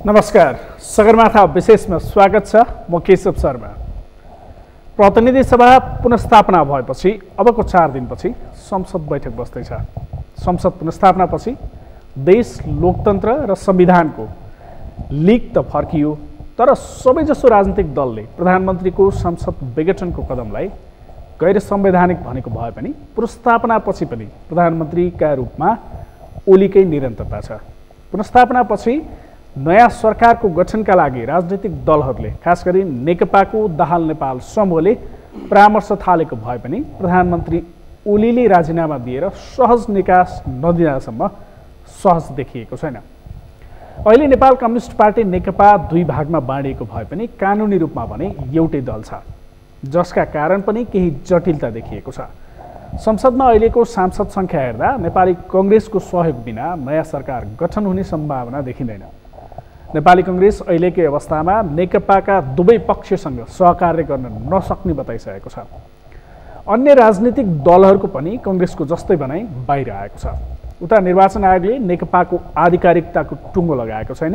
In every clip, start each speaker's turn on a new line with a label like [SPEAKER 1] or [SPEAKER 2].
[SPEAKER 1] नमस्कार, सगरमाथा विशेषमा स्वागत छ। म केशव शर्मा। प्रतिनिधि सभा पुनर्स्थापना भएपछि अबको 4 दिनपछि संसद बैठक बस्दैछ। संसद पुनर्स्थापनापछि देश लोकतन्त्र र संविधानको लिक त फर्कियो, तर सबैजसो राजनीतिक दलले प्रधानमन्त्रीको संसद विघटनको कदमलाई गैर संवैधानिक भनेको भए पनि पुनर्स्थापनापछि पनि प्रधानमन्त्रीका रूपमा ओलीकै निरन्तरता छ। पुनर्स्थापनापछि नयाँ सरकारको गठनका लागि राजनीतिक दलहरूले, खास गरी नेकपाको दाहाल नेपाल समूहले परामर्श थालेको भए पनि प्रधानमन्त्री ओलीले राजीनामा दिएर सहज निकास नदिँदासम्म सहज देखिएको छैन। अहिले नेपाल कम्युनिस्ट पार्टी नेकपा 2 भागमा बाँडिएको भए पनि कानुनी रूपमा भने एउटै दल छ, जसका कारण पनि केही जटिलता देखिएको छ। संसदमा अहिलेको सांसद सङ्ख्या हेर्दा नेपाली कङ्ग्रेसको सहयोग बिना नयाँ सरकार गठन हुने सम्भावना देखिँदैन। नेपाली कङ्ग्रेस अहिलेकै अवस्थामा नेकपाका दुवै पक्षसँग सहकार्य गर्न नसक्ने बताइसकेको छ। अन्य राजनीतिक दलहरूको पनि कङ्ग्रेसको जस्तै भनाइ बाहिर आएको छ। उता निर्वाचन आयोगले नेकपाको आधिकारिकताको टुङ्गो लगाएको छैन।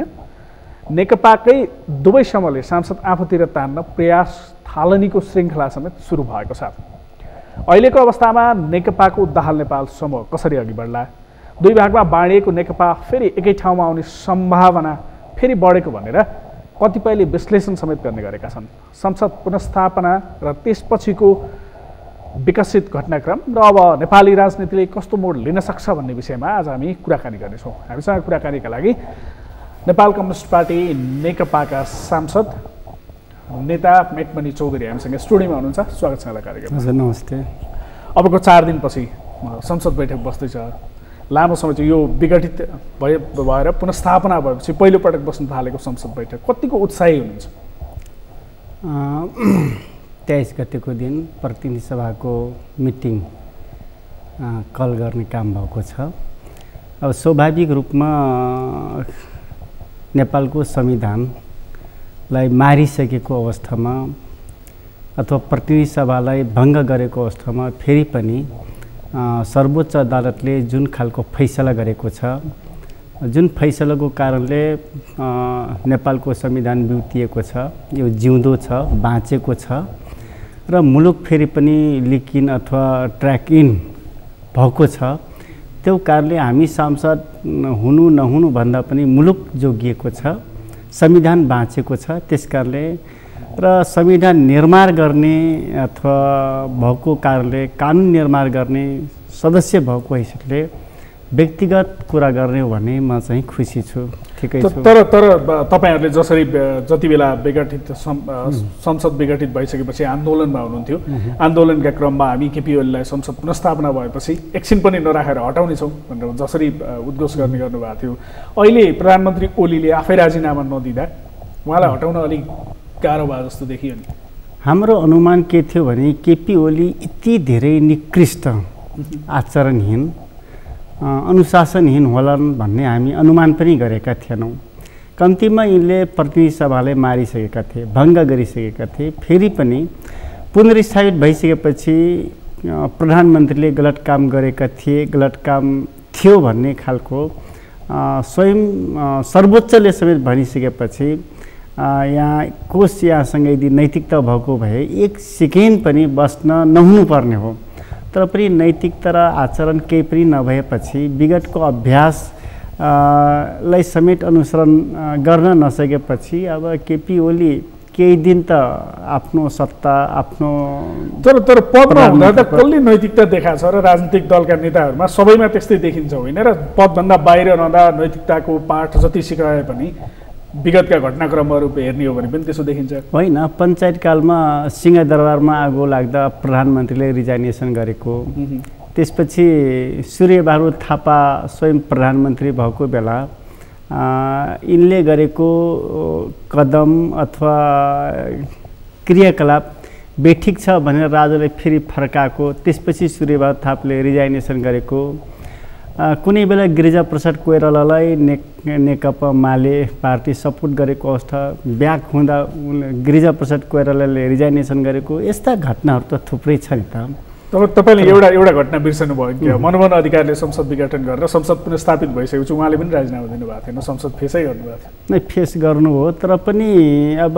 [SPEAKER 1] नेकपाकै दुवै समूहले सांसद आफूतिर तान्न प्रयास थालनीको श्रृङ्खला समेत सुरु भएको छ। अहिलेको अवस्थामा नेकपाको दाहाल नेपाल समूह कसरी अघि बढ्ला, 2 भागमा बाँडिएको नेकपा फेरि एकै ठाउँमा आउने सम्भावना फेरि बढेको भनेर कतिपयले विश्लेषण समेत गर्ने गरेका छन्। संसद पुनर्स्थापना र त्यसपछिको विकसित घटनाक्रम र अब नेपाली राजनीतिले कस्तो मोड लिन सक्छ भन्ने विषयमा आज हामी कुराकानी गर्नेछौँ। हामीसँग कुराकानीका लागि नेपाल कम्युनिस्ट पार्टी नेकपाका सांसद नेता मेटमणि चौधरी हामीसँग स्टुडियोमा हुनुहुन्छ। स्वागत छ यहाँलाई कार्यक्रममा।
[SPEAKER 2] हजुर नमस्ते।
[SPEAKER 1] अबको 4 दिनपछि संसद बैठक बस्दैछ। लामो समय यो विघटित भएर पुनर्स्थापना भएपछि पहिलोपटक बस्न थालेको संसद बैठक कतिको उत्साही हुनुहुन्छ?
[SPEAKER 2] 23 गतेको दिन प्रतिनिधि सभाको मिटिङ कल गर्ने काम भएको छ। अब स्वाभाविक रूपमा नेपालको संविधानलाई मारिसकेको अवस्थामा अथवा प्रतिनिधि सभालाई भङ्ग गरेको अवस्थामा फेरि पनि सर्वोच्च अदालतले जुन खालको फैसला गरेको छ, जुन फैसलाको कारणले नेपालको संविधान बिउतिएको छ, यो जिउँदो छ, बाँचेको छ र मुलुक फेरि पनि लिकिन अथवा ट्र्याक इन भएको छ। त्यो कारणले हामी सांसद हुनु नहुनु भन्दा पनि मुलुक जोगिएको छ, संविधान बाँचेको छ। त्यसकारणले र संविधान निर्माण गर्ने अथवा भएको कारणले कानुन निर्माण गर्ने सदस्य भएको हैसियतले व्यक्तिगत कुरा गर्ने हो भने म चाहिँ खुसी छु, ठिकै छु।
[SPEAKER 1] तर तपाईहरुले जसरी जति बेला विघटित संसद विघटित भइसकेपछि आन्दोलनमा हुनुहुन्थ्यो, आन्दोलनका क्रममा हामी केपी ओलीलाई संसद पुनर्स्थापना भएपछि एकछिन पनि नराखेर हटाउनेछौँ भनेर जसरी उद्घोष गर्ने गर्नुभएको थियो, अहिले प्रधानमन्त्री ओलीले आफै राजीनामा नदिँदा उहाँलाई हटाउन अलिक गाह्रो भयो जस्तो देखियो नि।
[SPEAKER 2] हाम्रो अनुमान के थियो भने केपी ओली यति धेरै निकृष्ट आचरणहीन अनुशासनहीन होलान् भन्ने हामी अनुमान पनि गरेका थिएनौँ। कम्तीमा यिनले प्रतिनिधि सभालाई मारिसकेका थिए, भङ्ग गरिसकेका थिए। फेरि पनि पुनर्स्थापित भइसकेपछि प्रधानमन्त्रीले गलत काम गरेका थिए, गलत काम थियो भन्ने खालको स्वयं सर्वोच्चले समेत भनिसकेपछि यहाँसँग यदि नैतिकता भएको भए 1 सेकेन्ड पनि बस्न नहुनुपर्ने हो। तर पनि नैतिकता र आचरण केही पनि नभएपछि विगतको अभ्यास लाई समेत अनुसरण गर्न नसकेपछि अब केपी ओली केही दिन त आफ्नो सत्ता आफ्नो
[SPEAKER 1] तर पदमा हुँदा त कसले नैतिकता देखाएको छ र राजनीतिक दलका नेताहरूमा सबैमा त्यस्तै देखिन्छ होइन र? पदभन्दा बाहिर रहँदा नैतिकताको पाठ जति सिकाए पनि विगतका घटनाक्रमहरू हेर्ने हो भने पनि त्यसो देखिन्छ
[SPEAKER 2] होइन। पञ्चायतकालमा सिंहदरबारमा आगो लाग्दा प्रधानमन्त्रीले रिजाइनेसन गरेको, त्यसपछि सूर्यबहादुर थापा स्वयं प्रधानमन्त्री भएको बेला यिनले गरेको कदम अथवा क्रियाकलाप बेठिक छ भनेर राजाले फेरि फर्काएको, त्यसपछि सूर्यबहादुर थापाले रिजाइनेसन गरेको, कुनै बेला गिरिजाप्रसाद कोइरालालाई नेकपा माले पार्टी सपोर्ट गरेको अवस्था ब्याक हुँदा गिरिजाप्रसाद कोइरालाले रिजाइनेसन गरेको, यस्ता घटनाहरू त थुप्रै छ नि त।
[SPEAKER 1] तपाईँले एउटा घटना बिर्सनु भयो कि मनमोहन अधिकारीले संसद विघटन गरेर संसद पुनर्स्थापित भइसकेपछि उहाँले पनि राजीनामा दिनुभएको थिएन, संसद फेसै गर्नुभएको थियो।
[SPEAKER 2] नै फेस गर्नु हो, तर पनि अब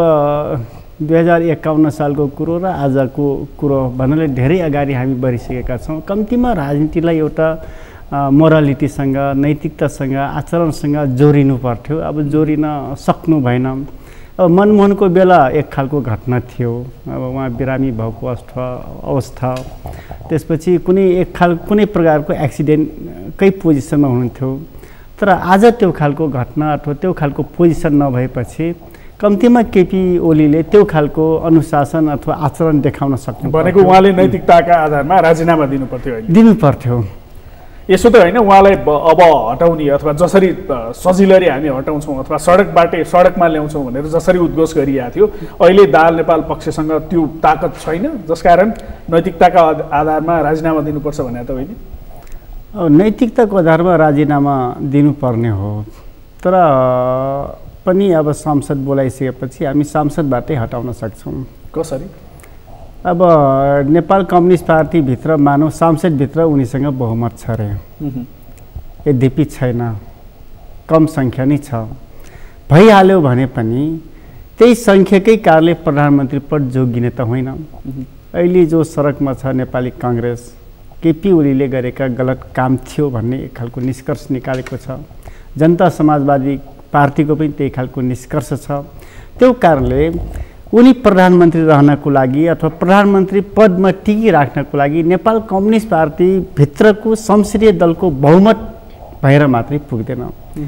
[SPEAKER 2] 2051 सालको कुरो र आजको कुरो भन्नाले धेरै अगाडि हामी बढिसकेका छौँ। कम्तीमा राजनीतिलाई एउटा मोरालिटीसँग, नैतिकतासँग, आचरणसँग जोडिनु पर्थ्यो। अब जोडिन सक्नु भएन। अब मनमोहनको बेला एक खालको घटना थियो, अब उहाँ बिरामी भएको अवस्था, त्यसपछि कुनै प्रकारको एक्सिडेन्टकै पोजिसनमा हुनुहुन्थ्यो। तर आज त्यो खालको घटना अथवा त्यो खालको पोजिसन नभएपछि कम्तीमा केपी ओलीले त्यो खालको अनुशासन अथवा आचरण देखाउन सक्नु
[SPEAKER 1] भनेको उहाँले नैतिकताका आधारमा राजीनामा
[SPEAKER 2] दिनुपर्थ्यो।
[SPEAKER 1] यसो त होइन, उहाँलाई अब हटाउने अथवा जसरी सजिलै हामी हटाउँछौँ अथवा सडकमा ल्याउँछौँ भनेर जसरी उद्घोष गरिएको थियो, अहिले दाहाल नेपाल पक्षसँग त्यो ताकत छैन, जसकारण नैतिकताका आधारमा राजीनामा दिनुपर्छ भने त होइन?
[SPEAKER 2] नैतिकताको आधारमा राजीनामा दिनुपर्ने हो, तर पनि अब संसद बोलाइसकेपछि हामी सांसदबाटै हटाउन सक्छौँ।
[SPEAKER 1] कसरी?
[SPEAKER 2] अब नेपाल कम्युनिस्ट पार्टीभित्र मानव सांसदभित्र उनीसँग बहुमत छ अरे, यद्यपि छैन, कम सङ्ख्या नै छ। भइहाल्यो भने पनि त्यही सङ्ख्याकै कारणले प्रधानमन्त्री पद जोगिने त होइन। अहिले जो सडकमा छ नेपाली काङ्ग्रेस, केपी ओलीले गरेका गलत काम थियो भन्ने एक खालको निष्कर्ष निकालेको छ। जनता समाजवादी पार्टीको पनि त्यही खालको निष्कर्ष छ। त्यो कारणले उनी प्रधानमन्त्री रहनको लागि अथवा प्रधानमन्त्री पदमा टिकिराख्नको लागि नेपाल कम्युनिस्ट पार्टीभित्रको संसदीय दलको बहुमत भएर मात्रै पुग्दैन।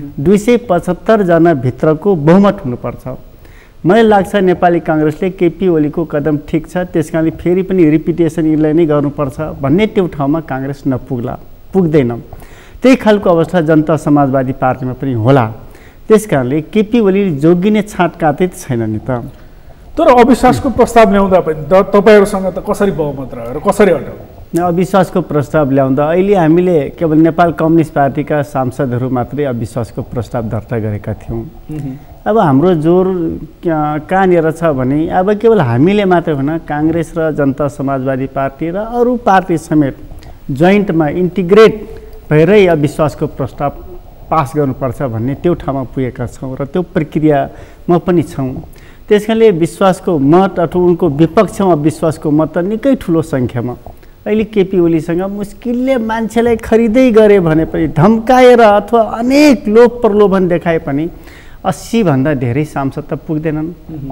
[SPEAKER 2] 275 जना भित्रको बहुमत हुनुपर्छ। मलाई लाग्छ नेपाली काङ्ग्रेसले केपी ओलीको कदम ठिक छ, त्यसकारणले फेरि पनि रिपिटेसन यिनलाई नै गर्नुपर्छ भन्ने त्यो ठाउँमा काङ्ग्रेस पुग्दैन। त्यही खालको अवस्था जनता समाजवादी पार्टीमा पनि होला। त्यसकारणले केपी ओली जोगिने छाँटकाँटै छैन नि त।
[SPEAKER 1] तर अविश्वासको प्रस्ताव ल्याउँदा पनि तपाईँहरूसँग त कसरी बहुमत रह्यो र कसरी हटाउनु?
[SPEAKER 2] अविश्वासको प्रस्ताव ल्याउँदा अहिले हामीले केवल नेपाल कम्युनिस्ट पार्टीका सांसदहरू मात्रै अविश्वासको प्रस्ताव दर्ता गरेका थियौँ। अब हाम्रो जोर कहाँनिर छ भने अब केवल हामीले मात्रै होइन, काङ्ग्रेस र जनता समाजवादी पार्टी र अरू पार्टी समेत जोइन्टमा इन्टिग्रेट भएरै अविश्वासको प्रस्ताव पास गर्नुपर्छ भन्ने त्यो ठाउँमा पुगेका छौँ र त्यो प्रक्रियामा पनि छौँ। त्यसकारणले विश्वासको मत अथवा उनको विपक्षमा विश्वासको मत त निकै ठुलो सङ्ख्यामा अहिले केपी ओलीसँग मुस्किलले मान्छेलाई खरिदै गरे भने पनि, धम्काएर अथवा अनेक लोभ प्रलोभन देखाए पनि 80 भन्दा धेरै सांसद त पुग्दैनन्।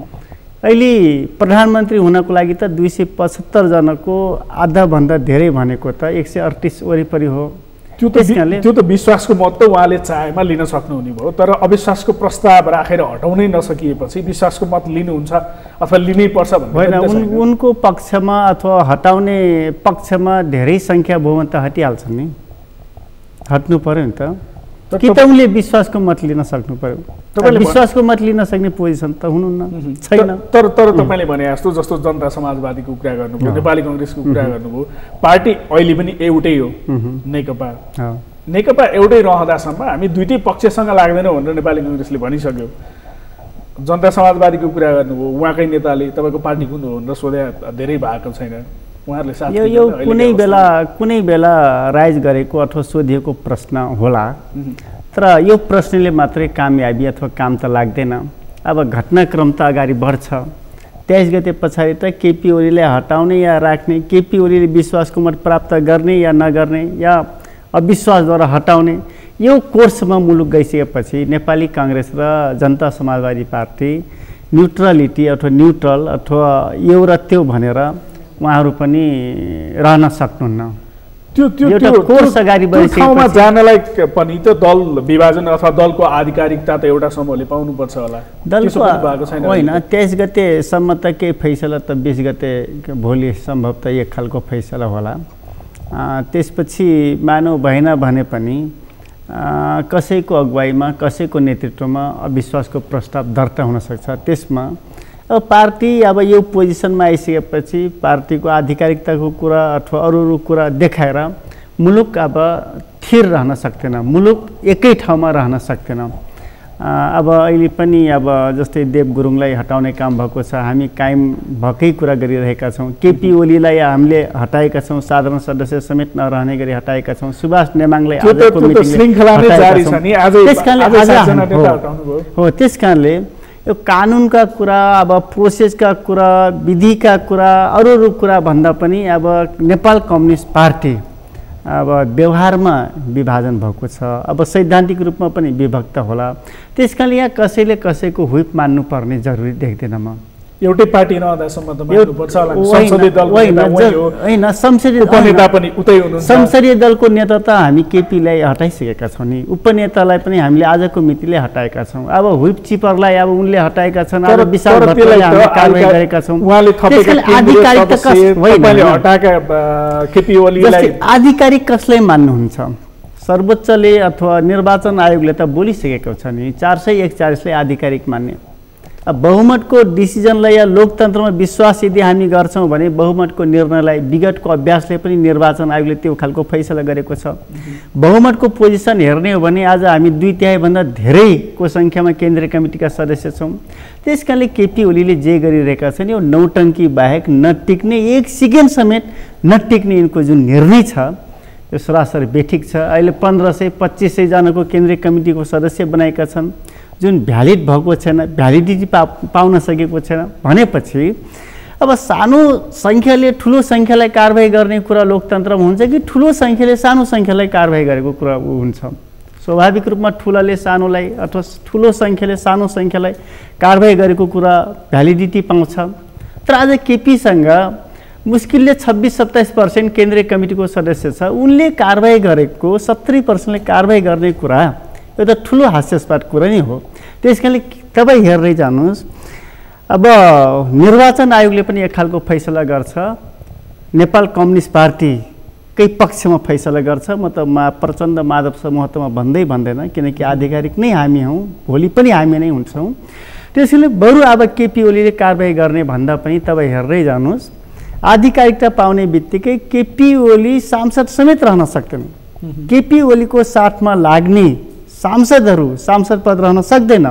[SPEAKER 2] अहिले प्रधानमन्त्री हुनको लागि त 275 जनाको आधाभन्दा धेरै भनेको त 138 वरिपरि हो।
[SPEAKER 1] त्यो त विश्वासको मत त उहाँले चाहेमा लिन सक्नुहुने भयो, तर अविश्वासको प्रस्ताव राखेर हटाउनै नसकिएपछि विश्वासको मत लिनुहुन्छ अथवा लिनै पर्छ
[SPEAKER 2] होइन। उनको पक्षमा अथवा हटाउने पक्षमा धेरै सङ्ख्या बहुमत त हटिहाल्छन् नि, हट्नु पर्यो नि त। कि त उनले विश्वासको मत लिन सक्नु पर्यो। विश्वासको मत लिन सक्ने पोजिसन त हुनुहुन्न, छैन।
[SPEAKER 1] तर तपाईँले भने जस्तो जनता समाजवादीको कुरा गर्नुभयो, नेपाली कङ्ग्रेसको कुरा गर्नुभयो, पार्टी अहिले पनि एउटै हो, नेकपा। नेकपा एउटै रहँदासम्म हामी दुईटै पक्षसँग लाग्दैनौँ भनेर नेपाली कङ्ग्रेसले भनिसक्यो। जनता समाजवादीको कुरा गर्नुभयो, उहाँकै नेताले तपाईँको पार्टी कुन हो भनेर सोधे धेरै भएको छैन। उहाँहरूले साथ
[SPEAKER 2] यो कुनै बेला राइज गरेको अथवा सोधिएको प्रश्न होला, तर यो प्रश्नले मात्रै कामयाबी अथवा काम त लाग्दैन। अब घटनाक्रम त अगाडि बढ्छ। 23 गते पछाडि त केपी ओलीलाई हटाउने या राख्ने, केपी ओलीले विश्वासको मत प्राप्त गर्ने या नगर्ने या अविश्वासद्वारा हटाउने, यो कोर्समा मुलुक गइसकेपछि नेपाली काङ्ग्रेस र जनता समाजवादी पार्टी न्युट्रलिटी अथवा न्युट्रल अथवा यो र त्यो भनेर उहाँहरू पनि रहन सक्नुहुन्न।
[SPEAKER 1] त्यो कोर्स अगाडि ठाउँमा जानलाई पनि त दल विभाजन अथवा दलको आधिकारिकता त एउटा समूहले पाउनुपर्छ होला।
[SPEAKER 2] दलको होइन, 23 गतेसम्म त केही फैसला त 20 गते भोलि सम्भवतः एक खालको फैसला होला। त्यसपछि मानव भएन भने पनि कसैको अगुवाईमा कसैको नेतृत्वमा अविश्वासको प्रस्ताव दर्ता हुनसक्छ। त्यसमा अब पार्टी अब यो पोजिसनमा आइसकेपछि पार्टीको आधिकारिकताको कुरा अथवा अरू कुरा देखाएर मुलुक अब थिर रहन सक्दैन, मुलुक एकै ठाउँमा रहन सक्दैन। अब अहिले पनि अब जस्तै देव गुरुङलाई हटाउने काम भएको छ, हामी कायम भएकै कुरा गरिरहेका छौँ। केपी ओलीलाई हामीले हटाएका छौँ, साधारण सदस्य समेत नरहने गरी हटाएका छौँ। सुभाष नेमाङलाई हो। त्यस कारणले यो कानुनका कुरा, अब प्रोसेसका कुरा, विधिका कुरा, अरू कुरा भन्दा पनि अब नेपाल कम्युनिस्ट पार्टी अब व्यवहारमा विभाजन भएको छ, अब सैद्धान्तिक रूपमा पनि विभक्त होला। त्यस कारणले यहाँ कसैले कसैको हुइप मान्नुपर्ने जरुरी देख्दैन म।
[SPEAKER 1] एउटै पार्टी नहुँदासम्म त मान्नुपर्छ होला। संसदीय दलको
[SPEAKER 2] होइन, संसदीय दलको नेता त हामी केपीलाई हटाइसकेका छौँ नि, उपनेतालाई पनि हामीले आजको मितिले हटाएका छौँ। अब हुइप चिपरलाई अब उनले हटाएका छन्, अब विशाल भट्टराईलाई हामीले कारबाही गरेका छौँ। आधिकारिक कसलाई मान्नुहुन्छ? सर्वोच्चले अथवा निर्वाचन आयोगले त बोलिसकेको छ नि, 441 आधिकारिक मान्ने। अब बहुमतको डिसिजनलाई या लोकतन्त्रमा विश्वास यदि हामी गर्छौँ भने बहुमतको निर्णयलाई विगतको अभ्यासले पनि निर्वाचन आयोगले त्यो खालको फैसला गरेको छ। बहुमतको पोजिसन हेर्ने हो भने आज हामी 2/3 धेरैको सङ्ख्यामा केन्द्रीय कमिटीका सदस्य छौँ। त्यस कारणले केपी ओलीले जे गरिरहेका छन् यो नौटङ्की बाहेक नटिक्ने, एक सेकेन्ड समेत नटिक्ने यिनको जुन निर्णय छ यो सरासर बेठिक छ। अहिले 1500-2500 जनाको केन्द्रीय कमिटीको सदस्य बनाएका छन्, जुन भ्यालिड भएको छैन, भ्यालिडिटी पाउन सकेको छैन भनेपछि अब सानो सङ्ख्याले ठुलो सङ्ख्यालाई कारबाही गर्ने कुरा लोकतन्त्रमा हुन्छ कि ठुलो सङ्ख्याले सानो सङ्ख्यालाई कारबाही गरेको कुरा हुन्छ? स्वाभाविक रूपमा ठुलाले सानोलाई अथवा ठुलो सङ्ख्याले सानो सङ्ख्यालाई कारबाही गरेको कुरा भ्यालिडिटी पाउँछ। तर आज केपीसँग मुस्किलले 26-27% केन्द्रीय कमिटीको सदस्य छ, उनले कारबाही गरेको 70%ले कारबाही गर्ने कुरा यो त ठुलो हास्यास्पद कुरा नै हो। त्यस कारणले तपाईँ हेर्दै जानुहोस्, अब निर्वाचन आयोगले पनि एक खालको फैसला गर्छ, नेपाल कम्युनिस्ट पार्टीकै पक्षमा फैसला गर्छ। म त प्रचण्ड माधव समूहमा भन्दैन, किनकि आधिकारिक नै हामी हौँ, भोलि पनि हामी नै हुन्छौँ। त्यसैले बरु अब केपी ओलीले कारबाही गर्ने भन्दा पनि तपाईँ हेर्दै जानुहोस्, आधिकारिकता पाउने बित्तिकै केपी ओली सांसद समेत रहन सक्दैन। केपी ओलीको साथमा लाग्ने सांसदहरू सांसद पद रहन सक्दैन,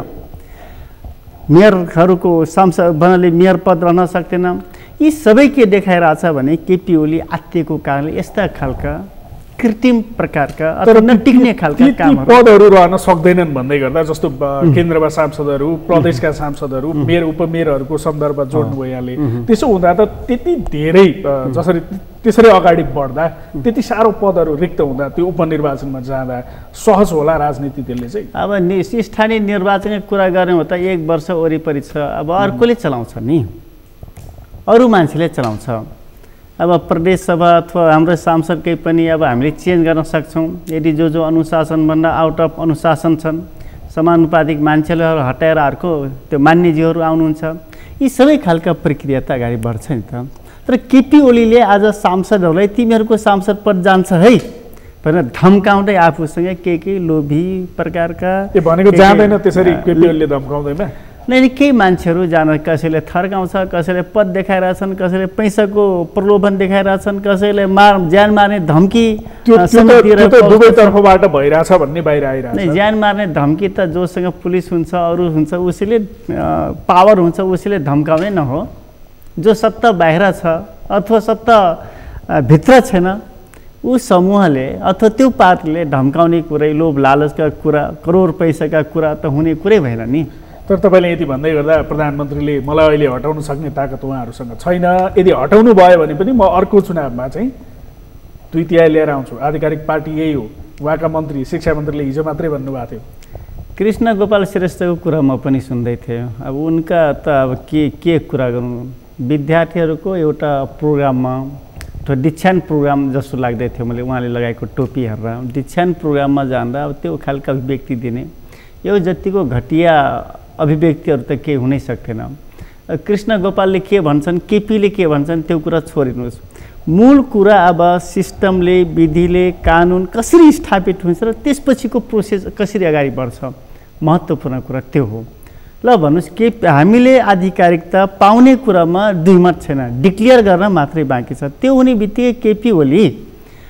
[SPEAKER 2] मेयरहरूको सांसद बनाले मेयर पद रहन सक्दैन। यी सबै के देखाइरहेछ भने केपी ओली आत्तिएको कारणले यस्ता खालका कृत्रिम प्रकारका अथवा नटिक्ने खालका कामहरू
[SPEAKER 1] पदहरू रहन सक्दैनन् भन्दै गर्दा, जस्तो केन्द्रमा सांसदहरू, प्रदेशका सांसदहरू, मेयर उपमेयरहरूको सन्दर्भ जोड्नुभयो यहाँले। त्यसो हुँदा त त्यति धेरै त्यसरी अगाडि बढ्दा त्यति साह्रो पदहरू रिक्त हुँदा त्यो उपनिर्वाचनमा जाँदा सहज होला राजनीति त्यसले चाहिँ? अब
[SPEAKER 2] स्थानीय निर्वाचनको कुरा गर्ने हो त 1 वर्ष वरिपरि छ, अब अर्कोले चलाउँछ नि, अरू मान्छेले चलाउँछ। अब प्रदेश सभा अथवा हाम्रो सांसदकै पनि अब हामीले चेन्ज गर्न सक्छौँ यदि जो अनुशासनभन्दा आउट अफ अनुशासन छन्, समानुपातिक मान्छेहरू हटाएर अर्को त्यो मान्यजीहरू आउनुहुन्छ। यी सबै खालका प्रक्रिया त अगाडि बढ्छ नि त। तर केपी ओलीले आज सांसदहरूलाई तिमीहरूको सांसद पद जान्छ है भनेर धम्काउँदै आफूसँग के लोभी प्रकारका
[SPEAKER 1] भनेको जाँदैन। त्यसरी केपी ओलीले धम्काउँदैन
[SPEAKER 2] नै, केही मान्छेहरू जान, कसैले थर्काउँछ, कसैले पद देखाइरहेछन्, कसैले पैसाको प्रलोभन देखाइरहेछन्, कसैले ज्यान मार्ने धम्की
[SPEAKER 1] दुवैतर्फबाट भइरहेछ भन्ने बाहिर आइरहेछ।
[SPEAKER 2] ज्यान मार्ने धम्की त जोसँग पुलिस हुन्छ, अरू हुन्छ, उसैले पावर हुन्छ, उसैले धम्काउने न हो। जो सत्ता बाहिर छ अथवा सत्ता भित्र छैन ऊ समूहले अथवा त्यो पार्टीले धम्काउने कुरै, लोभ लालचका कुरा, करोड पैसाका कुरा त हुने कुरै भएन नि।
[SPEAKER 1] तर तपाईँले यति भन्दै गर्दा प्रधानमन्त्रीले मलाई अहिले हटाउन सक्ने ताकत उहाँहरूसँग छैन, यदि हटाउनु भयो भने पनि म अर्को चुनावमा चाहिँ 2/3 लिएर आउँछु, आधिकारिक पार्टी यही हो। उहाँका मन्त्री, शिक्षा मन्त्रीले हिजो मात्रै भन्नुभएको थियो।
[SPEAKER 2] कृष्ण गोपाल श्रेष्ठको कुरा म पनि सुन्दै थिएँ। अब उनका त अब के कुरा गर्नु, विद्यार्थीहरूको एउटा प्रोग्राममा अथवा दीक्षान्त प्रोग्राम जस्तो लाग्दै थियो मैले उहाँले लगाएको टोपी हेरेर। दीक्षान्त प्रोग्राममा जाँदा अब त्यो खालका अभिव्यक्ति दिने, यो जतिको घटिया अभिव्यक्तिहरू त केही हुनै सक्थेन। कृष्ण गोपालले के भन्छन्, केपीले के भन्छन् त्यो कुरा छोडिनुहोस्। मूल कुरा अब सिस्टमले, विधिले, कानुन कसरी स्थापित हुन्छ र त्यसपछिको प्रोसेस कसरी अगाडि बढ्छ, महत्त्वपूर्ण कुरा त्यो हो। ल भन्नुहोस्, के हामीले आधिकारिकता पाउने कुरामा दुईमत छैन, डिक्लेयर गर्न मात्रै बाँकी छ। त्यो हुने बित्तिकै केपी ओली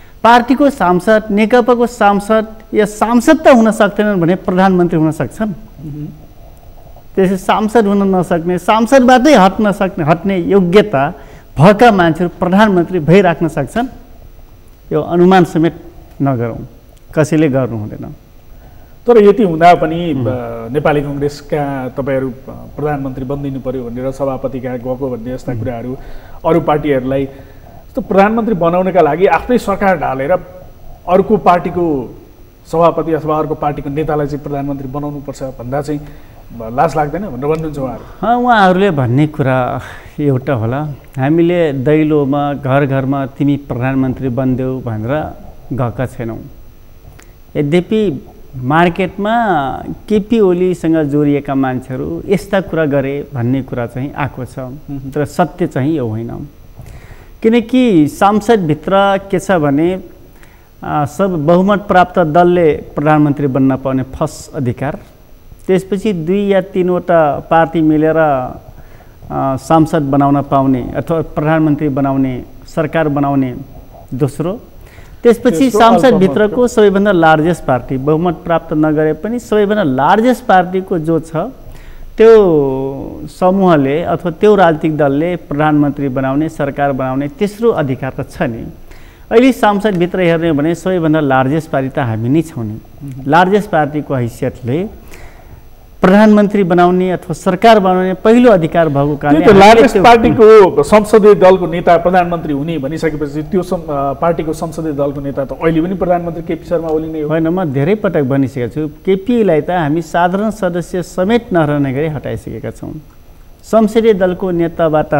[SPEAKER 2] पार्टीको सांसद, नेकपाको सांसद या सांसद त हुन सक्दैनन् भने प्रधानमन्त्री हुन सक्छन्? त्यसै सांसद हुन नसक्ने, सांसदबाटै हट्ने योग्यता भएका मान्छेहरू प्रधानमन्त्री भइराख्न सक्छन्? यो अनुमान समेत नगरौँ, कसैले गर्नु हुँदैन।
[SPEAKER 1] तर यति हुँदा पनि नेपाली कङ्ग्रेसका तपाईँहरू प्रधानमन्त्री बनिदिनु पर्यो भनेर सभापति कहाँ गएको भन्ने जस्ता कुराहरू अरू पार्टीहरूलाई जस्तो प्रधानमन्त्री बनाउनका लागि आफ्नै सरकार ढालेर अर्को पार्टीको सभापति अथवा अर्को पार्टीको नेतालाई चाहिँ प्रधानमन्त्री बनाउनुपर्छ भन्दा चाहिँ लाज लाग्दैन भनेर भन्नुहुन्छ उहाँहरू?
[SPEAKER 2] उहाँहरूले भन्ने कुरा एउटा होला, हामीले दैलोमा घर घरमा तिमी प्रधानमन्त्री बनिदेऊ भनेर गएका छैनौँ। यद्यपि मार्केटमा केपी ओलीसँग जोडिएका मान्छेहरू यस्ता कुरा गरे भन्ने कुरा चाहिँ आएको छ, तर सत्य चाहिँ यो होइन। किनकि सांसदभित्र के छ भने सब बहुमत प्राप्त दलले प्रधानमन्त्री बन्न पाउने फर्स्ट अधिकार, त्यसपछि 2 या 3 वटा पार्टी मिलेर सांसद बनाउन पाउने अथवा प्रधानमन्त्री बनाउने, सरकार बनाउने दोस्रो, त्यसपछि सांसदभित्रको सबैभन्दा लार्जेस्ट पार्टी बहुमत प्राप्त नगरे पनि सबैभन्दा लार्जेस्ट पार्टीको जो छ त्यो समूहले अथवा त्यो राजनीतिक दलले प्रधानमन्त्री बनाउने, सरकार बनाउने तेस्रो अधिकार त छ नि। अहिले सांसदभित्र हेर्ने हो भने सबैभन्दा लार्जेस्ट पार्टी त हामी नै छौँ नि। लार्जेस्ट पार्टीको हैसियतले प्रधानमन्त्री बनाउने अथवा सरकार बनाउने पहिलो अधिकार भएको कारणले
[SPEAKER 1] लार्जेस्ट पार्टीको संसदीय दलको नेता प्रधानमन्त्री हुने भनिसकेपछि त्यो पार्टीको संसदीय दलको नेता त अहिले पनि प्रधानमन्त्री केपी शर्मा ओली नै हो।
[SPEAKER 2] होइन, म धेरै पटक भनिसकेको छु, केपीलाई त हामी साधारण सदस्य समेत नरहने गरी हटाइसकेका छौँ। संसदीय दलको नेताबाट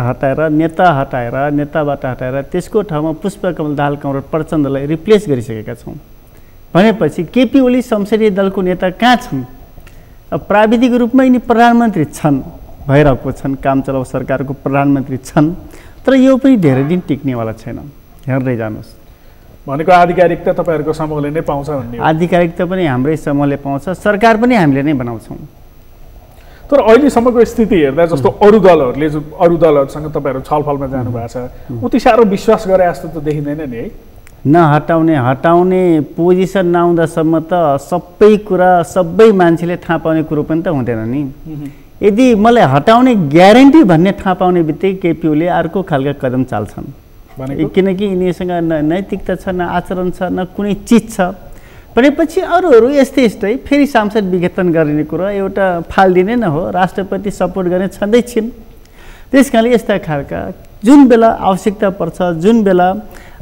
[SPEAKER 2] हटाएर त्यसको ठाउँमा पुष्पकमल दाहाल कमरेड प्रचण्डलाई रिप्लेस गरिसकेका छौँ। भनेपछि केपी ओली संसदीय दलको नेता कहाँ छन्? अब प्राविधिक रूपमा यिनी प्रधानमन्त्री छन्, भइरहेको छन्, काम चलाउ सरकारको प्रधानमन्त्री छन्, तर यो पनि धेरै दिन टिक्नेवाला छैन। हेर्दै जानुहोस्।
[SPEAKER 1] भनेको आधिकारिकता तपाईँहरूको समूहले नै पाउँछ भन्ने?
[SPEAKER 2] आधिकारिकता पनि हाम्रै समूहले पाउँछ, सरकार पनि हामीले नै बनाउँछौँ।
[SPEAKER 1] तर अहिलेसम्मको स्थिति हेर्दा जस्तो अरू दलहरूसँग तपाईँहरू छलफलमा जानुभएको छ, उति साह्रो विश्वास गरे जस्तो त देखिँदैन नि है?
[SPEAKER 2] हटाउने पोजिसन नआउँदासम्म त सबै कुरा सबै मान्छेले थाहा पाउने कुरो पनि त हुँदैन नि। यदि मलाई हटाउने ग्यारेन्टी भन्ने थाहा पाउने बित्तिकै केपी ओली अर्को खालका कदम चाल्छन्। किनकि यिनीसँग न नैतिकता छ, न आचरण छ, न कुनै चिज छ। भनेपछि अरूहरू यस्तै फेरि सांसद विघटन गर्ने कुरा एउटा फालिदिने न हो, राष्ट्रपति सपोर्ट गर्ने छँदै छिन्। त्यस कारणले यस्ता खालका जुन बेला आवश्यकता पर्छ, जुन बेला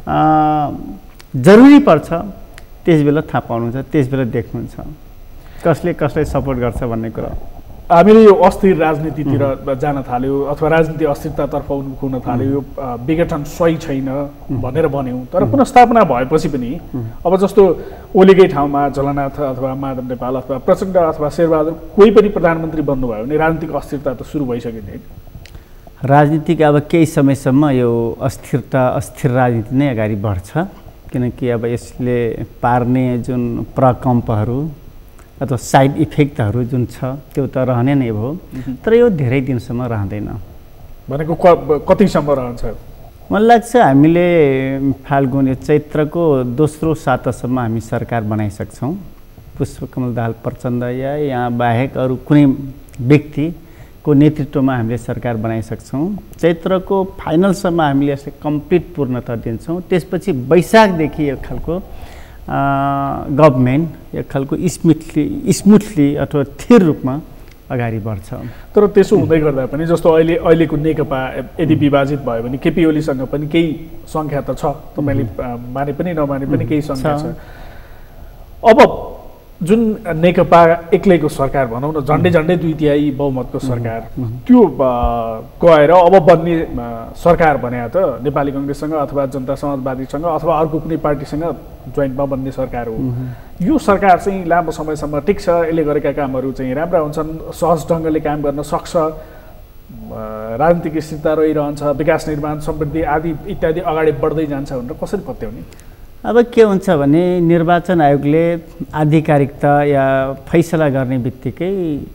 [SPEAKER 2] जरुरी पर्छ त्यस बेला थाहा पाउनुहुन्छ, त्यस बेला देख्नुहुन्छ कसले कसलाई सपोर्ट गर्छ भन्ने कुरा।
[SPEAKER 1] हामीले यो अस्थिर राजनीतितिर जान थाल्यो अथवा राजनीति अस्थिरतातर्फ उन्मुख हुन थाल्यो, यो विघटन सही छैन भनेर भन्यौँ। तर पुनर्स्थापना भएपछि पनि अब जस्तो ओलीकै ठाउँमा झलनाथ अथवा माधव नेपाल अथवा प्रचण्ड अथवा शेरबहादुर कोही पनि प्रधानमन्त्री बन्नुभयो भने राजनीतिक अस्थिरता त सुरु भइसक्यो नि।
[SPEAKER 2] राजनीतिक अब केही समयसम्म यो अस्थिर राजनीति नै अगाडि बढ्छ, किनकि अब यसले पार्ने जुन प्रकम्पहरू अथवा साइड इफेक्टहरू जुन छ त्यो त रहने नै भयो, तर यो धेरै दिनसम्म रहँदैन।
[SPEAKER 1] भनेको कतिसम्म रहन्छ?
[SPEAKER 2] मलाई लाग्छ हामीले फाल्गुन चैत्रको दोस्रो सातासम्म हामी सरकार बनाइसक्छौँ। पुष्पकमल दाहाल प्रचण्ड या यहाँ बाहेक अरू कुनै व्यक्तिको नेतृत्वमा हामीले सरकार बनाइसक्छौँ। चैत्रको फाइनलसम्म हामीले यसले कम्प्लिट पूर्णता दिन्छौँ। त्यसपछि वैशाखदेखि एक खालको गभर्मेन्ट एक खालको स्मुथली अथवा स्थिर रूपमा अगाडि बढ्छ।
[SPEAKER 1] तर त्यसो हुँदै गर्दा पनि जस्तो अहिलेको नेकपा यदि विभाजित भयो भने केपी ओलीसँग पनि केही सङ्ख्या त छ, तपाईँले माने पनि नमाने पनि केही सङ्ख्या छ। अब जुन नेकपा एक्लैको सरकार भनौँ न, झन्डै 2/3 बहुमतको सरकार, त्यो गएर अब बन्ने सरकार भने त नेपाली कङ्ग्रेससँग अथवा जनता समाजवादीसँग अथवा अर्को कुनै पार्टीसँग जोइन्टमा बन्ने सरकार हो। यो सरकार चाहिँ लामो समयसम्म टिक्छ, यसले गरेका कामहरू चाहिँ राम्रा हुन्छन्, सहज ढङ्गले काम गर्न सक्छ, राजनीतिक स्थिरता रहिरहन्छ, विकास निर्माण समृद्धि आदि इत्यादि अगाडि बढ्दै जान्छ भनेर कसरी पत्याउने?
[SPEAKER 2] अब के हुन्छ भने निर्वाचन आयोगले आधिकारिकता या फैसला गर्ने बित्तिकै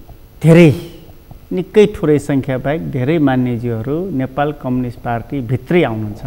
[SPEAKER 2] निकै थोरै सङ्ख्या बाहेक धेरै मान्यज्यूहरू नेपाल कम्युनिस्ट पार्टी भित्रै आउनुहुन्छ।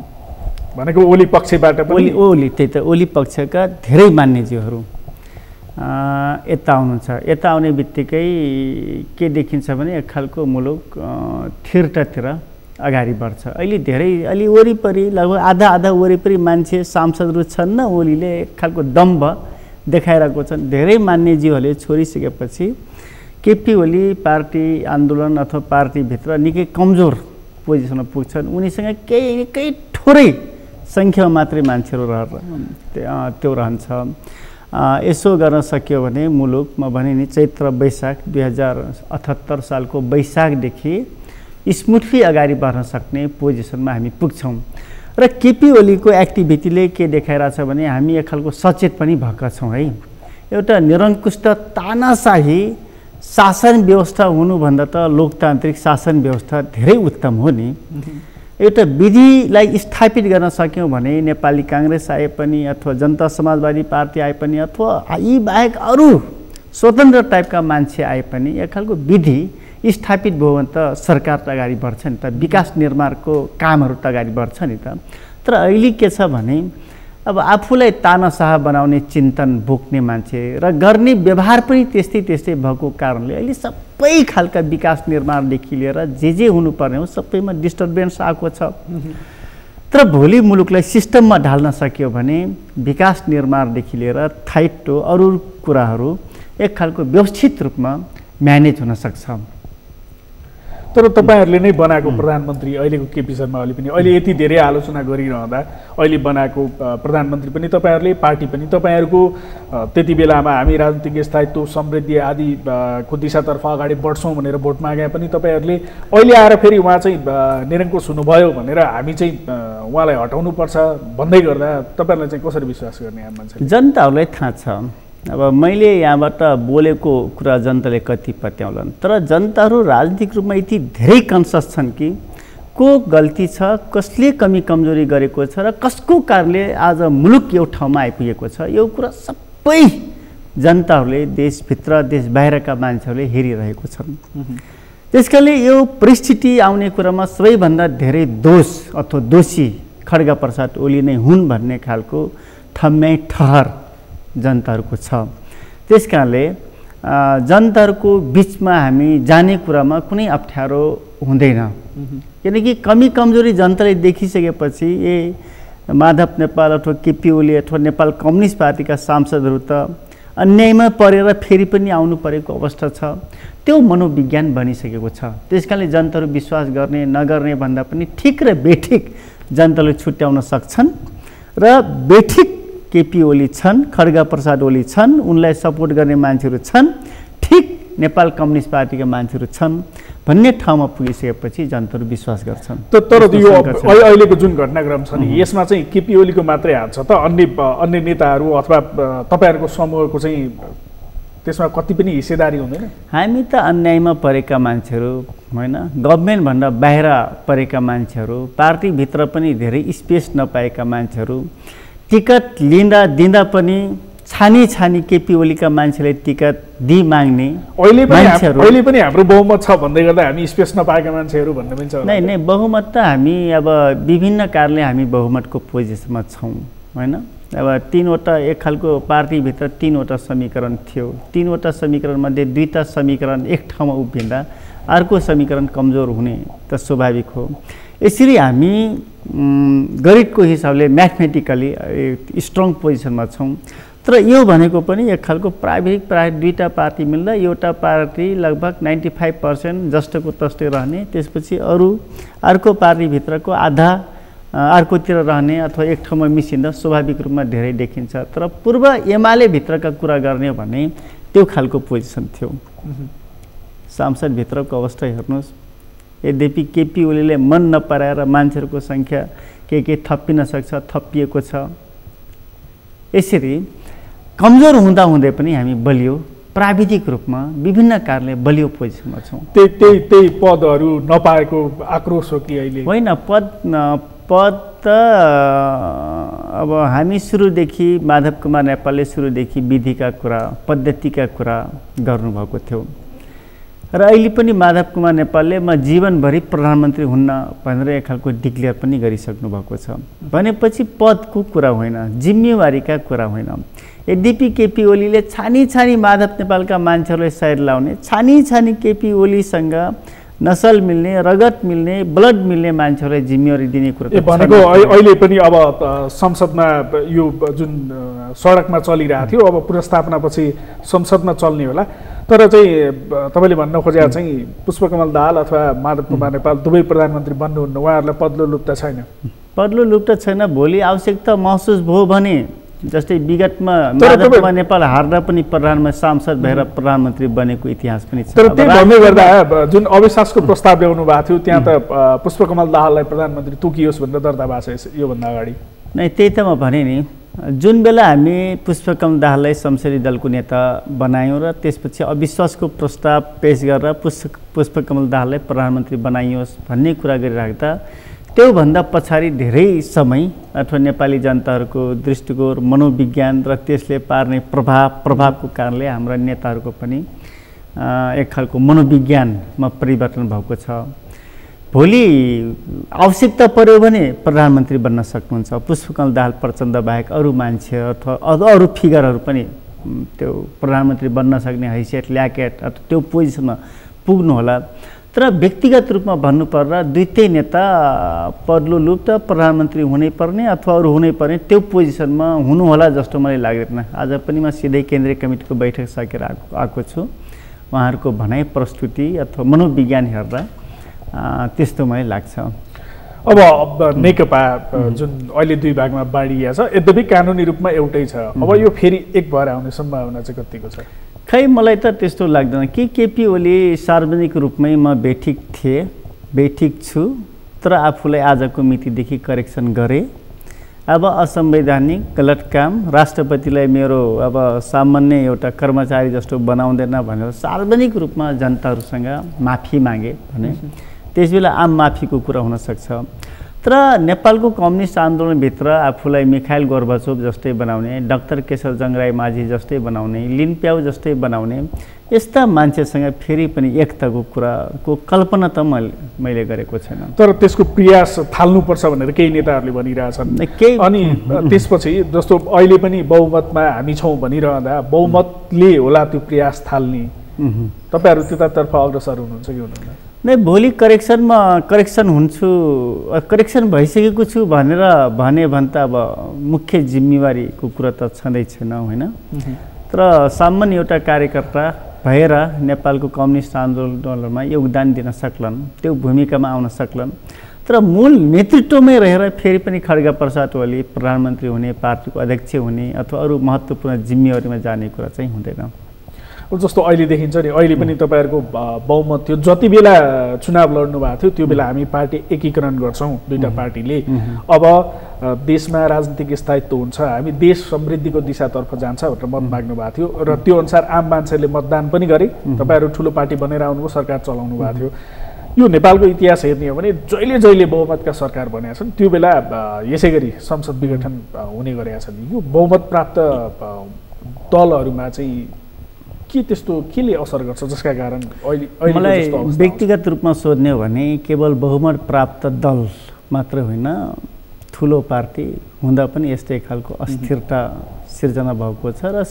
[SPEAKER 1] भनेको ओली पक्षबाट पनि?
[SPEAKER 2] ओली त्यही त, ओली पक्षका धेरै मान्यज्यूहरू यता आउनुहुन्छ। यता आउने बित्तिकै के देखिन्छ भने एक खालको मुलुक थिर्टातिर अगाडि बढ्छ। अलि वरिपरि लगभग आधा वरिपरि मान्छे सांसदहरू छन् न, ओलीले एक खालको दम्भ देखाइरहेको छन्। धेरै मान्यज्यूहरूले छोडिसकेपछि केपी ओली पार्टी आन्दोलन अथवा पार्टीभित्र निकै कमजोर पोजिसनमा पुग्छन्। उनीसँग केही थोरै सङ्ख्यामा मात्रै मान्छेहरू त्यो रहन्छ। यसो गर्न सक्यो भने मुलुक म भने नि चैत्र वैशाख 2078 सालको वैशाखदेखि स्मुथली अगाडि बढ्न सक्ने पोजिसनमा हामी पुग्छौँ। र केपी ओलीको एक्टिभिटीले के देखाइरहेछ भने हामी एक खालको सचेत पनि भएका छौँ है। एउटा निरङ्कुश तानाशाही शासन व्यवस्था हुनुभन्दा त लोकतान्त्रिक शासन व्यवस्था धेरै उत्तम हो नि। एउटा विधिलाई स्थापित गर्न सक्यौँ भने नेपाली काङ्ग्रेस आए पनि अथवा जनता समाजवादी पार्टी आए पनि अथवा यी बाहेक अरू स्वतन्त्र टाइपका मान्छे आए पनि एक खालको विधि स्थापित भयो भने त सरकार त अगाडि बढ्छ नि त, विकास निर्माणको कामहरू त अगाडि बढ्छ नि त। तर अहिले के छ भने अब आफूलाई तानाशाह बनाउने चिन्तन बोक्ने मान्छे र गर्ने व्यवहार पनि त्यस्तै भएको कारणले अहिले सबै खालका विकास निर्माणदेखि लिएर जे हुनुपर्ने हो सबैमा डिस्टर्बेन्स आएको छ। तर भोलि मुलुकलाई सिस्टममा ढाल्न सक्यो भने विकास निर्माणदेखि लिएर थाइटो अरू कुराहरू एक खालको व्यवस्थित रूपमा म्यानेज हुन सक्छ।
[SPEAKER 1] तर तपाईहरूले नै बनाएको प्रधानमन्त्री अहिलेको केपी शर्मा ओली पनि अहिले यति धेरै आलोचना गरिरहँदा अहिले बनाएको प्रधानमन्त्री पनि तपाईँहरूले, पार्टी पनि तपाईँहरूको त्यति बेलामा हामी राजनीतिक स्थायित्व समृद्धि आदिको दिशातर्फ अगाडि बढ्छौँ भनेर भोट मागे पनि तपाईँहरूले अहिले आएर फेरि उहाँ चाहिँ निरङ्कुश हुनुभयो भनेर हामी चाहिँ उहाँलाई हटाउनुपर्छ भन्दै गर्दा तपाईँहरूलाई चाहिँ कसरी विश्वास गर्ने आम मान्छे?
[SPEAKER 2] जनताहरूलाई थाहा छ। अब मैले यहाँबाट बोलेको कुरा जनताले कति पत्याउलान्, तर जनताहरू राजनीतिक रूपमा यति धेरै कन्सियस छन् कि को गल्ती छ, कसले कमी कमजोरी गरेको छ र कसको कारणले आज मुलुक यो ठाउँमा आइपुगेको छ, यो कुरा सबै जनताहरूले देशभित्र देश बाहिरका मान्छेहरूले हेरिरहेको छन्। त्यसकारणले यो परिस्थिति आउने कुरामा सबैभन्दा धेरै दोष अथवा दोषी खड्गप्रसाद ओली नै हुन् भन्ने खालको ठम्याइ ठहर जनताहरूको छ। त्यस कारणले जनताहरूको बिचमा हामी जाने कुरामा कुनै अप्ठ्यारो हुँदैन, किनकि कमी कमजोरी जनताले देखिसकेपछि ए माधव नेपाल अथवा केपी ओली अथवा नेपाल कम्युनिस्ट पार्टीका सांसदहरू त अन्यायमा परेर फेरि पनि आउनु परेको अवस्था छ। त्यो मनोविज्ञान बनिसकेको छ। त्यस कारणले जनताहरू विश्वास गर्ने नगर्ने भन्दा पनि ठिक र बेठिक जनताले छुट्याउन सक्छन् र बेठिक केपी ओली छन्, खड्गप्रसाद ओली छन्, उनलाई सपोर्ट गर्ने मान्छेहरू छन्, ठिक नेपाल कम्युनिस्ट पार्टीका मान्छेहरू छन् भन्ने ठाउँमा पुगिसकेपछि जनताहरू विश्वास गर्छन्।
[SPEAKER 1] तर यो अहिलेको जुन घटनाक्रम छ नि यसमा चाहिँ केपी ओलीको मात्रै हात छ त? अन्य नेताहरू अथवा तपाईँहरूको समूहको चाहिँ त्यसमा कति पनि हिस्सेदारी हुँदैन? हामी
[SPEAKER 2] त अन्यायमा परेका मान्छेहरू होइन, गभर्मेन्टभन्दा बाहिर परेका मान्छेहरू, पार्टीभित्र पनि धेरै स्पेस नपाएका मान्छेहरू, टिकट दिँदा पनि छानी केपी ओलीका मान्छेले टिकट माग्ने
[SPEAKER 1] अहिले पनि हाम्रो बहुमत छ भन्दै गर्दा हामी स्पेस नपाएका मान्छेहरू भन्ने पनि छ।
[SPEAKER 2] नै बहुमत त हामी अब विभिन्न कारणले हामी बहुमतको पोजिसनमा छौँ होइन। अब 3वटा एक खालको पार्टीभित्र 3वटा समीकरण थियो, 3वटा समीकरणमध्ये 2टा समीकरण एक ठाउँमा उभिँदा अर्को समीकरण कमजोर हुने त स्वाभाविक हो। यसरी हामी गणितको हिसाबले म्याथमेटिकली स्ट्रङ पोजिसनमा छौँ। तर यो भनेको पनि एक खालको प्राविधिक प्राय 2टा पार्टी मिल्दा एउटा पार्टी लगभग 95% जस्तोको तस्तै रहने, त्यसपछि अर्को पार्टीभित्रको आधा अर्कोतिर रहने अथवा एक ठाउँमा मिसिँदा स्वाभाविक रूपमा धेरै देखिन्छ। तर पूर्व एमाले भित्रका कुरा गर्ने भने त्यो खालको पोजिसन थियो। सांसदभित्रको अवस्था हेर्नुहोस्, यद्यपि केपी ओलीले मन नपराएर मान्छेहरूको सङ्ख्या के थप्पिन सक्छ, थपिएको छ। यसरी कमजोर हुँदै पनि हामी बलियो प्राविधिक रूपमा विभिन्न कारणले बलियो पोजिसनमा छौँ।
[SPEAKER 1] त्यही पदहरू नपाएको आक्रोश हो कि अहिले?
[SPEAKER 2] होइन, पद त अब हामी सुरुदेखि माधव कुमार नेपालले सुरुदेखि विधिका कुरा पद्धतिका कुरा गर्नुभएको थियो। र अहिले पनि माधव कुमार नेपालले म जीवनभरि प्रधानमन्त्री हुन्न भनेर एक खालको डिक्लेयर पनि गरिसक्नु भएको छ। भनेपछि पदको कुरा होइन, जिम्मेवारीका कुरा होइन। यद्यपि केपी ओलीले छानी छानी माधव नेपालका मान्छेहरूलाई साइड लाउने, छानी छानी केपी ओलीसँग नसल मिल्ने, रगत मिल्ने, ब्लड मिल्ने मान्छेहरूलाई जिम्मेवारी दिने कुरा
[SPEAKER 1] भनेको अहिले पनि अब संसदमा यो जुन सडकमा चलिरहेको थियो, अब पुनर्स्थापनापछि संसदमा चल्ने होला। तर चाहिँ तपाईँले भन्न खोजे चाहिँ पुष्पकमल दाहाल अथवा माधव कुमार नेपाल दुवै प्रधानमन्त्री बन्नुहुन्न, उहाँहरूलाई पदलो लुप्त छैन।
[SPEAKER 2] पदलो लुप्त छैन। भोलि आवश्यकता महसुस भयो भने जस्तै विगतमा माधव कुमार नेपाल हार्दा पनि प्रधानमा सांसद भएर प्रधानमन्त्री बनेको इतिहास पनि छ।
[SPEAKER 1] तर त्यही भन्दै गर्दा जुन अविश्वासको प्रस्ताव ल्याउनु भएको थियो त्यहाँ त पुष्पकमल दाहाललाई प्रधानमन्त्री तोकियोस् भनेर दर्ता भएको छ योभन्दा अगाडि
[SPEAKER 2] नै। त्यही त म भने नि, जुन बेला हामी पुष्पकमल दाहाललाई संसदीय दलको नेता बनायौँ र त्यसपछि अविश्वासको प्रस्ताव पेश गरेर पुष्पकमल दाहाललाई प्रधानमन्त्री बनाइयोस् भन्ने कुरा गरिराख्दा त्योभन्दा पछाडि धेरै समय अथवा नेपाली जनताहरूको दृष्टिकोण, मनोविज्ञान र त्यसले पार्ने प्रभावको कारणले हाम्रा नेताहरूको पनि एक खालको मनोविज्ञानमा परिवर्तन भएको छ। भोलि आवश्यकता पर्यो भने प्रधानमन्त्री बन्न सक्नुहुन्छ। पुष्पकमल दाहाल प्रचण्ड बाहेक अरू मान्छे अथवा अरू फिगरहरू पनि त्यो प्रधानमन्त्री बन्न सक्ने हैसियत ल्याकेट अथवा त्यो पोजिसनमा पुग्नु होला। तर व्यक्तिगत रूपमा भन्नुपर्दा दुईटै नेता पदलो लुप्त प्रधानमन्त्री हुनैपर्ने अथवा अरू हुनैपर्ने त्यो पोजिसनमा हुनुहोला जस्तो मलाई लाग्दैन। आज पनि म सिधै केन्द्रीय कमिटीको बैठक सकेर आएको छु। उहाँहरूको भनाइ प्रस्तुति अथवा मनोविज्ञान हेर्दा त्यस्तो मलाई लाग्छ।
[SPEAKER 1] अब नेकपा जुन अहिले दुई भागमा बाँडिया छ, यद्यपि कानुनी रूपमा एउटै छ, अब यो फेरि एक भएर आउने सम्भावना चाहिँ कतिको छ?
[SPEAKER 2] खै मलाई त त्यस्तो लाग्दैन कि केपी ओली सार्वजनिक रूपमै म बेठिक छु, तर आफूलाई आजको मितिदेखि करेक्सन गरेँ। अब असंवैधानिक गलत काम, राष्ट्रपतिलाई मेरो अब सामान्य एउटा कर्मचारी जस्तो बनाउँदैन भनेर सार्वजनिक रूपमा जनताहरूसँग माफी मागे भने त्यसबेला आम माफीको कुरा हुनसक्छ। तर नेपालको कम्युनिस्ट आन्दोलनभित्र आफूलाई मिखाइल गोर्बाचोभ जस्तै बनाउने, डाक्टर केशर जङ्गराई माझी जस्तै बनाउने, लिन प्याउ जस्तै बनाउने यस्ता मान्छेसँग फेरि पनि एकताको कुराको कल्पना त मैले गरेको छैन।
[SPEAKER 1] तर त्यसको प्रयास थाल्नुपर्छ भनेर केही नेताहरूले भनिरहेछन्। अनि त्यसपछि जस्तो अहिले पनि बहुमतमा हामी छौँ भनिरहँदा बहुमतले होला त्यो प्रयास थाल्ने, तपाईँहरू त्यतातर्फ अग्रसर हुनुहुन्छ कि हुनुहुन्न?
[SPEAKER 2] नै भोलि करेक्सन हुन्छु, करेक्सन भइसकेको छु भनेर भने त अब मुख्य जिम्मेवारीको कुरा त छँदै छैन होइन। तर सामान्य एउटा कार्यकर्ता भएर नेपालको कम्युनिस्ट आन्दोलनमा योगदान दिन सक्लान्, त्यो भूमिकामा आउन सक्लान्। तर मूल नेतृत्वमै रहेर फेरि पनि खड्गा प्रसाद ओली प्रधानमन्त्री हुने, पार्टीको अध्यक्ष हुने अथवा अरू महत्त्वपूर्ण जिम्मेवारीमा जाने कुरा चाहिँ हुँदैन।
[SPEAKER 1] जस्तो अहिले देखिन्छ नि, अहिले पनि तपाईँहरूको बहुमत थियो, जति बेला चुनाव लड्नु भएको थियो त्यो बेला हामी पार्टी एकीकरण गर्छौँ दुईवटा पार्टीले, अब देशमा राजनीतिक स्थायित्व हुन्छ, हामी देश समृद्धिको दिशातर्फ जान्छ भनेर मत माग्नु भएको थियो र त्यो अनुसार आम मान्छेले मतदान पनि गरे। तपाईँहरू ठुलो पार्टी बनेर आउनुभयो, सरकार चलाउनु भएको थियो। यो नेपालको इतिहास हेर्ने हो भने जहिले बहुमतका सरकार बनेका छन्, त्यो बेला यसै गरी संसद विघटन हुने गरेका छन्। यो बहुमत प्राप्त दलहरूमा चाहिँ के त्यस्तो केले असर गर्छ जसका कारण
[SPEAKER 2] मलाई व्यक्तिगत रूपमा सोध्ने हो भने केवल बहुमत प्राप्त दल मात्र होइन, ठुलो पार्टी हुँदा पनि यस्तै खालको अस्थिरता सिर्जना भएको छ र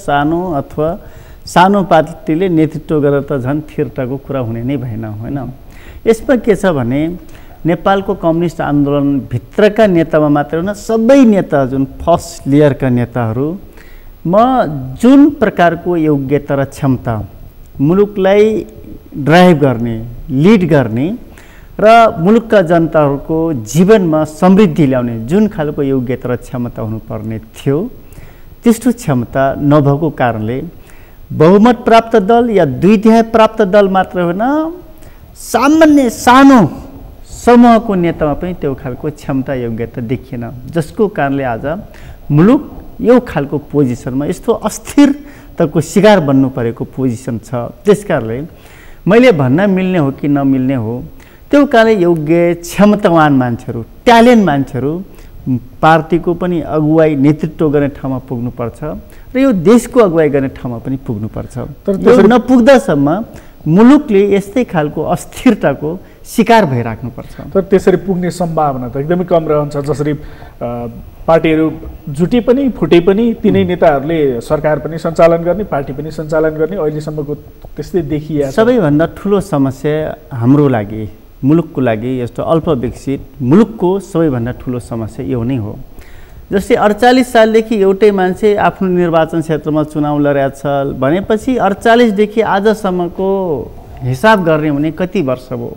[SPEAKER 2] सानो पार्टीले नेतृत्व गरेर त झन् स्थिरताको कुरा हुने नै भएन होइन। यसमा के छ भने नेपालको कम्युनिस्ट आन्दोलनभित्रका नेतामा मात्र होइन, सबै नेता जुन फर्स्ट लेयरका नेताहरू म जुन प्रकारको योग्यता र क्षमता मुलुकलाई ड्राइभ गर्ने, लिड गर्ने र मुलुकका जनताहरूको जीवनमा समृद्धि ल्याउने जुन खालको योग्यता र क्षमता हुनुपर्ने थियो त्यस्तो क्षमता नभएको कारणले बहुमत प्राप्त दल या 2/3 प्राप्त दल मात्र होइन, सामान्य सानो समूहको नेतामा पनि त्यो खालको क्षमता योग्यता देखिएन, जसको कारणले आज मुलुक यो खालको पोजिसनमा यस्तो अस्थिरताको शिकार बन्नु परेको पोजिसन छ। त्यसकारणले मैले भन्न मिल्ने हो कि नमिल्ने हो, त्यो कारणले योग्य क्षमतावान मान्छेहरू, ट्यालेन्ट मान्छेहरू पार्टीको पनि अगुवाई नेतृत्व गर्ने ठाउँमा पुग्नुपर्छ र यो देशको अगुवाई गर्ने ठाउँमा पनि पुग्नुपर्छ। तर यो नपुग्दासम्म मुलुकले यस्तै खालको अस्थिरताको शिकार भइराख्नुपर्छ।
[SPEAKER 1] तर त्यसरी पुग्ने सम्भावना त एकदमै कम रहन्छ। जसरी पार्टीहरू जुटे पनि फुटे पनि तिनै नेताहरूले सरकार पनि सञ्चालन गर्ने, पार्टी पनि सञ्चालन गर्ने, अहिलेसम्मको त्यस्तै देखिया।
[SPEAKER 2] सबैभन्दा ठुलो समस्या हाम्रो लागि, मुलुकको लागि, यस्तो अल्पविकसित मुलुकको सबैभन्दा ठुलो समस्या यो नै हो। जस्तै 48 सालदेखि एउटै मान्छे आफ्नो निर्वाचन क्षेत्रमा चुनाव लडेछ भनेपछि 48 देखि आजसम्मको हिसाब गर्ने भने कति वर्ष भयो?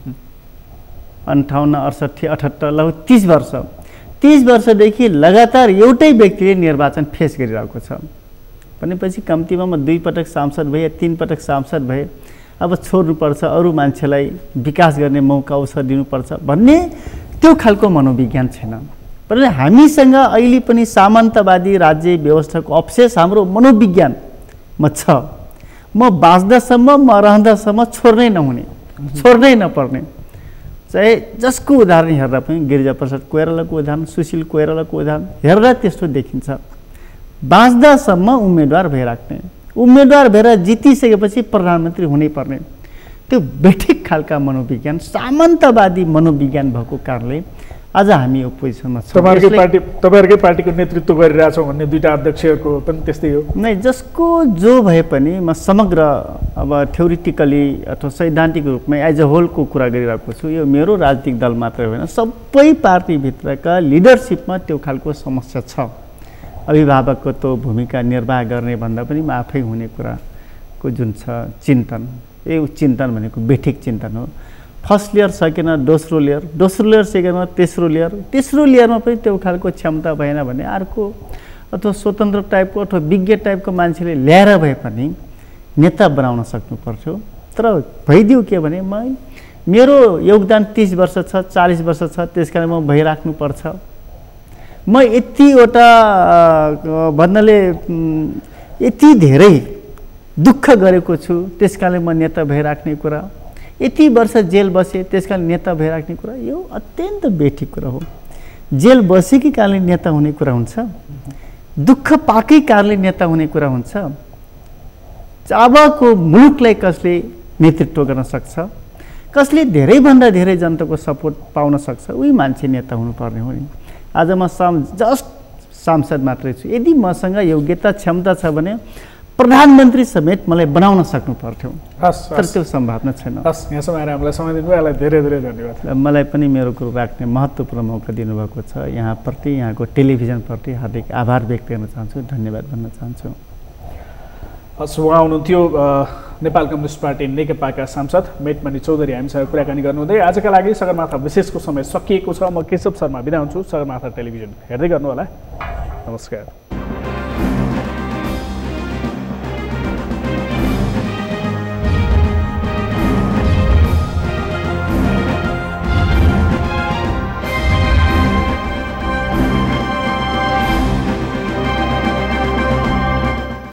[SPEAKER 2] 58, 68, 78 लगभग 30 वर्ष। 30 वर्षदेखि लगातार एउटै व्यक्तिले निर्वाचन फेस गरिरहेको छ भनेपछि कम्तीमा म 2 पटक सांसद भए, 3 पटक सांसद भए, अब छोड्नुपर्छ, अरू मान्छेलाई विकास गर्ने मौका अवसर दिनुपर्छ भन्ने त्यो खालको मनोविज्ञान छैन। तर हामीसँग अहिले पनि सामन्तवादी राज्य व्यवस्थाको अवशेष हाम्रो मनोविज्ञानमा छ। म बाँच्दासम्म, म रहँदासम्म छोड्नै नहुने, छोड्नै नपर्ने। चाहे जसको उदाहरण हेर्दा पनि गिरिजाप्रसाद कोइरालाको उदाहरण, सुशील कोइरालाको उदाहरण हेर्दा त्यस्तो देखिन्छ। बाँच्दासम्म उम्मेदवार भइराख्ने, उम्मेदवार भएर जितिसकेपछि प्रधानमन्त्री हुनैपर्ने, त्यो बेठिक खालका मनोविज्ञान, सामन्तवादी मनोविज्ञान भएको कारणले आज हामी यो पोजिसनमा छौँ।
[SPEAKER 1] तपाईँहरूकै पार्टीको नेतृत्व गरिरहेछौँ भन्ने दुईटा अध्यक्षहरूको पनि त्यस्तै हो
[SPEAKER 2] नै। जसको जो भए पनि म समग्र अब थ्योरिटिकली अथवा सैद्धान्तिक रूपमा एज अ होलको कुरा गरिरहेको छु। यो मेरो राजनीतिक दल मात्रै होइन, सबै पार्टीभित्रका लिडरसिपमा त्यो खालको समस्या छ। अभिभावकको त भूमिका निर्वाह गर्ने भन्दा पनि म आफै हुने कुराको जुन छ चिन्तन, यो चिन्तन भनेको बेठिक चिन्तन हो। फर्स्ट लेयर सकेन दोस्रो लेयर, दोस्रो लेयर सकेन तेस्रो लेयर, तेस्रो लेयरमा पनि त्यो खालको क्षमता भएन भने अर्को अथवा स्वतन्त्र टाइपको अथवा विज्ञ टाइपको मान्छेले ल्याएर भए पनि नेता बनाउन सक्नु पर्थ्यो। तर भइदियो के भने मेरो योगदान 30 वर्ष छ, 40 वर्ष छ, त्यसकारण म भइराख्नुपर्छ। म यतिवटा भन्नाले यति धेरै दुःख गरेको छु त्यसकारण म नेता भइराख्ने कुरा, यति वर्ष जेल बसे त्यसकारण नेता भइराख्ने कुरा, यो अत्यन्त बेठिक कुरा हो। जेल बसेकै कारणले नेता हुने कुरा हुन्छ? दुःख पाएकै कारणले नेता हुने कुरा हुन्छ? अबको मुलुकलाई कसले नेतृत्व गर्न सक्छ, कसले धेरैभन्दा धेरै जनताको सपोर्ट पाउन सक्छ, उही मान्छे नेता हुनुपर्ने हो नि। आज म जस्ट सांसद मात्रै छु। यदि मसँग योग्यता क्षमता छ भने प्रधानमन्त्री समेत मलाई बनाउन सक्नु पर्थ्यो। तर त्यो सम्भावना छैन।
[SPEAKER 1] यहाँसम्म आएर हामीलाई समय दिनुभयो, यसलाई धेरै धेरै धन्यवाद।
[SPEAKER 2] मलाई पनि मेरो कुरो राख्ने महत्त्वपूर्ण मौका दिनुभएको छ। यहाँप्रति, यहाँको टेलिभिजनप्रति हार्दिक आभार व्यक्त गर्न चाहन्छु, धन्यवाद भन्न चाहन्छु।
[SPEAKER 1] हस्, उहाँ हुनुहुन्थ्यो नेपाल कम्युनिस्ट पार्टी नेकपाका सांसद मेटमणि चौधरी हामीसँग कुराकानी गर्नुहुँदै। आजका लागि सगरमाथा विशेषको समय सकिएको छ। म केशव शर्मा बिदा हुन्छु। सगरमाथा टेलिभिजन हेर्दै गर्नु होला। नमस्कार।